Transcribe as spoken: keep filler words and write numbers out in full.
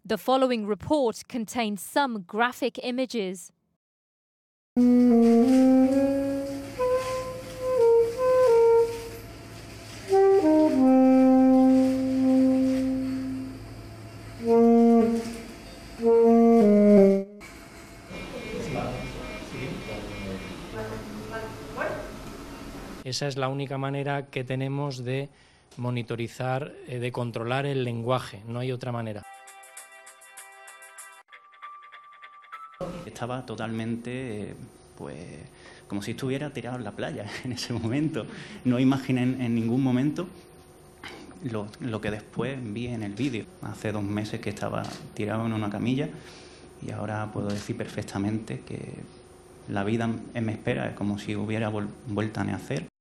The following report contains some graphic images. Esa es la única manera que tenemos de monitorizar, eh, de controlar el lenguaje, no hay otra manera. Estaba totalmente, eh, pues, como si estuviera tirado en la playa en ese momento. No imaginé en, en ningún momento lo, lo que después vi en el vídeo. Hace dos meses que estaba tirado en una camilla y ahora puedo decir perfectamente que la vida en mi espera es como si hubiera vuelto a nacer.